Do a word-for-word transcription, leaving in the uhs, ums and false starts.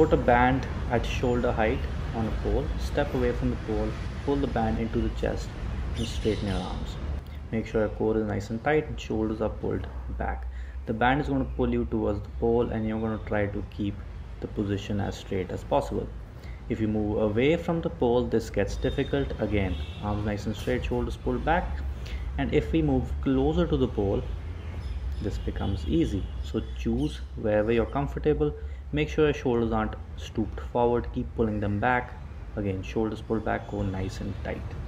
Put a band at shoulder height on a pole, step away from the pole, pull the band into the chest and straighten your arms. Make sure your core is nice and tight and shoulders are pulled back. The band is going to pull you towards the pole and you're going to try to keep the position as straight as possible. If you move away from the pole, this gets difficult. Again, arms nice and straight, shoulders pulled back. And if we move closer to the pole, this becomes easy. So choose wherever you're comfortable. Make sure your shoulders aren't stooped forward. Keep pulling them back. Again, shoulders pulled back, core nice and tight.